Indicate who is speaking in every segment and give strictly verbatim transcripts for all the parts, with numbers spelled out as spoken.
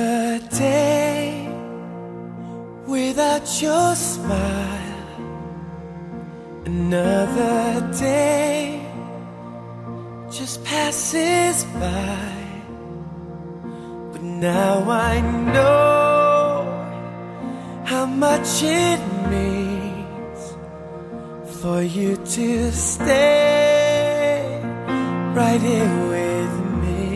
Speaker 1: Another day without your smile, another day just passes by. But now I know how much it means for you to stay right here with me.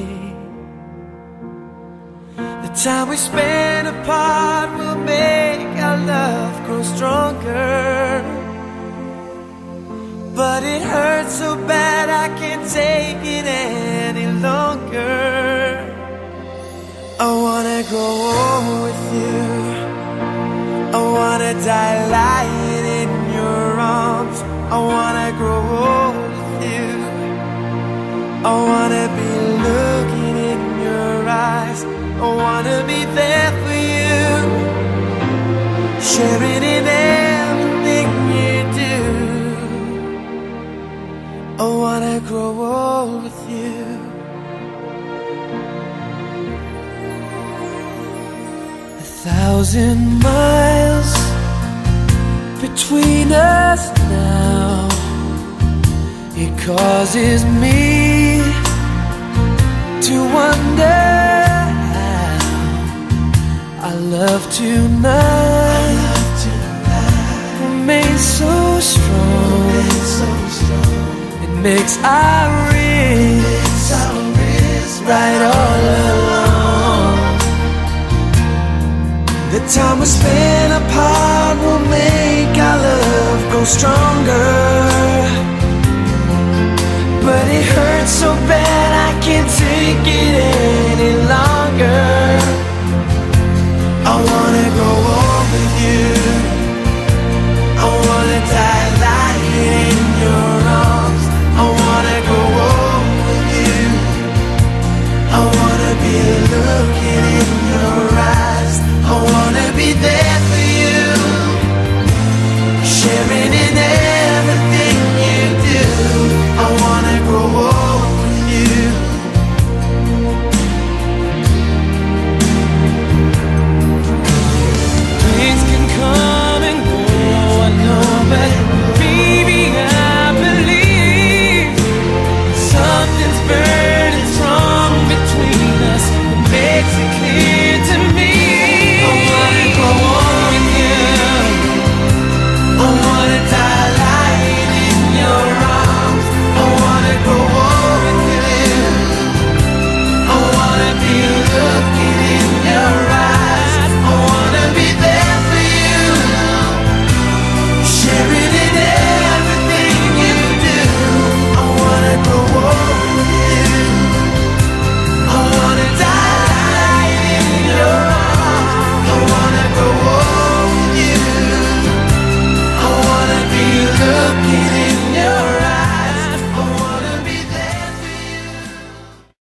Speaker 1: The time we spend apart will make our love grow stronger, but it hurts so bad I can't take it any longer. I wanna grow old with you, I wanna die lying in your arms. I wanna grow old with you, I wanna be looking in your eyes. I wanna be there for you, sharing in everything you do. I wanna grow old with you. A thousand miles between us now, it causes me to wonder how our love tonight remains so strong. It makes our wrists right all along. The time we spend apart will make our love grow stronger, but it hurts so bad I can't take it